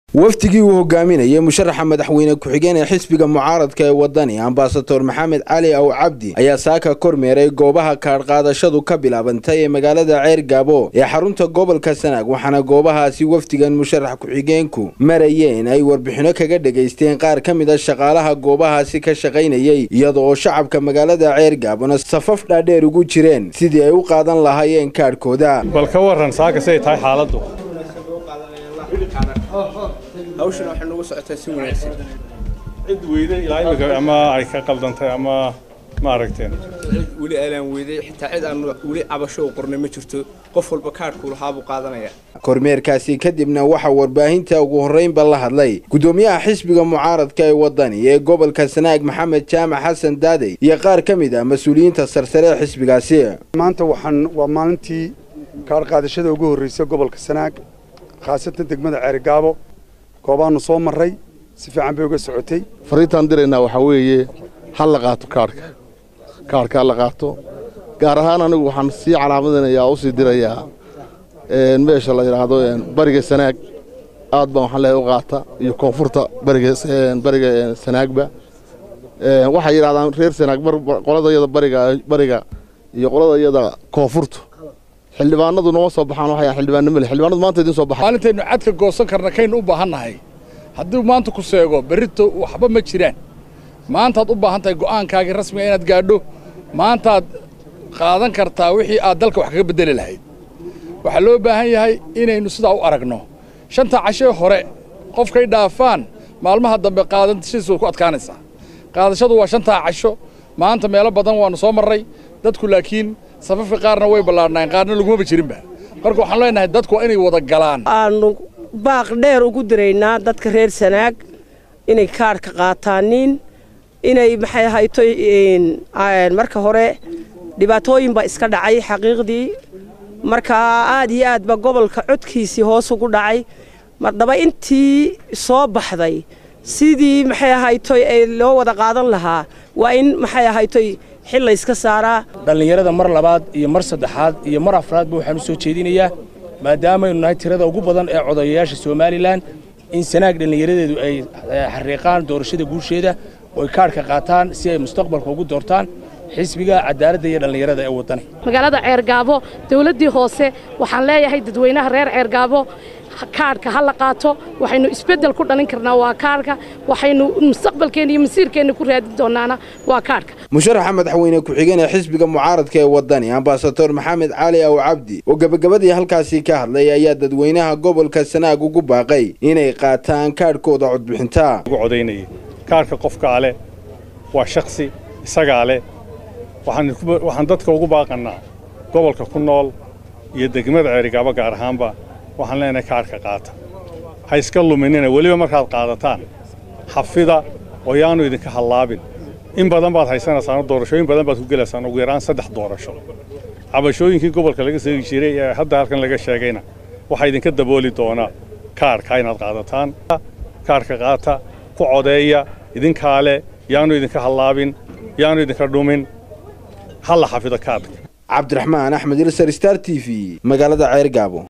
waftigii uu hogaaminayay musharaxa madaxweyne ku-xigeen ee xisbiga mucaaradka ee wadani ambasador maxamed cali aw cabdi ayaa saaka kormeeray goobaha kaadh qaadashadu ka bilaabantay ee magaalada Ceergaabo ee xarunta gobolka Sanaag waxaana goobahaasi waftigan musharax ku-xigeenku marayeen ay warbixino kaga dhageysteen qaar ka mid ah shaqaalaha goobahaasi ka shaqaynayay iyadoo shacabka magaalada Ceergaabona safaf dhaadheer ugu jireen sidii ay u qaadan lahaayeen kaadhkooda balka waran saaka say tahay xaaladdu hawshan waxa nagu socotay si wanaagsan cid weeyday ilaa imika ama ay ka qaldantay ama ma aragteen wali aan weeyday xitaa cid aan wali cabasho u qornay ma jirto qof walba kaadhku lahaa buu qaadanaya kormeerkaasi kadibna waxa warbaahinta ugu horeynba la hadlay gudoomiyaha xisbiga mucaaradka ee wadani ee gobolka Sanaag Maxamed Jaamac Xasan Daadey iyo qaar ka mid ah mas'uuliyiinta sarsare ee xisbigaasi maanta waa maalintii kaadh qaadashada ugu horeysay gobolka Sanaag khaasatan degmada Ceergaabo goobaanu soo maray si fiican bay uga socotay fariintan dirayna waxa weeye hal la qaato kaarka la qaato gaar ahaan anigu waxaan si calaamadinayaa u sii dirayaa meesha la yiraahdo bariga Sanaag aad baan waxaan leeyahay u qaata iyo koonfurta bariga Sanaagba waxa yiraahdaan reer Sanaag qoladayada bariga iyo qoladayada koonfurta xildhibaanadu noo soo baxaan waxay xildhibaanimo xildhibaanadu maanta idin soo baxay maalinteenu cadka goosan karna kayn u baahanahay haddii maanta ku seego berrito waxba ma jiraan maanta aad u baahan tahay go'aankaaga rasmiga inaad gaadho maanta aad qaadan kartaa wixii aad dalka wax kaga bedeli lahayd waxa loo baahan yahay inaynu sidaa u aragno shanta casho hore qofkay dhaafaan maalmaha dambe qaadashadiisu ku adkaanaysaa qaadashadu waa shanta casho maanta meelo badan waanu soo maray dadku laakiin safafka qaarna way ballaarnaan qaarna laguma jirinba marka waxaan leenahay dadku inay wada galaan aanu baaq dheer ugu diraynaa dadka reer Sanaag inay kaadhka qaataaniin inay maxay hayto marka hore dhibaatooyin ba iska dhacay xaqiiqdii marka aad iyo aad ba gobolka codkiisii hoos ugu dhacay madaba intii soo baxday sidii maxay hayto loo wada qaadan lahaa waa in maxay hayto xil la iska saaraa dhalinyarada mar labaad iyo mar saddexaad iyo mar afraad buu waxaan u soo jeedinayaa maadaama aynu nahay tirada ugu badan ee codayaasha Soomaaliland in Sanaag dhalinyaradeedu ay xariiqaan doorashada guusheeda oo ay kaadhka qaataan si ay mustaqbalka ugu doortaan xisbiga cadaaladda iyo dhalinyarada ee wadani magaalada Ceergaabo dawladii hoose waxaan leeyahay dadweynaha reer Ceergaabo kaadhka hal la qaato waxaynu isbedel ku dhalin karnaa waa kaadhka waxaynu mustaqbalkeena iyo masiirkeena ku raadin doonaana waa kaadhka musharaxa madaxweyne ku-xigeen ee xisbiga mucaaradka ee wadani ambasador Maxamed Cali aw Cabdi oo gabagabadii halkaasi ka hadlay ayaa dadweynaha gobolka Sanaag ugu baaqay inay qaataan kaadhkooda codbixinta ugu codeynayay kaadhka qofka ale waa shakhsi isaga ale waxaan dadka ugu baaqanaa gobolka ku nool iyo degmada Ceergaabo gaar ahaanba waxaan leenahay kaadhka qaata ha iska luminina waliba markaad qaadataan xafida oo yaanu idinka halaabin in badan baad haysanaysaan doorashooyin badan baad ku gelaysaan ugu yaraan 3 doorasho cabashooyinkii gobolka laga soo jiray ee hadda halkan laga sheegayna waxa idinka dabooli doona kaadhka inaad qaadataan kaadhka qaata ku codeeya idinkaale yaanu idinka halaabin yaanu idinka dhumin hal xafida kaadhka Cabdiraxmaan Axmed Star TV magaalada Ceergaabo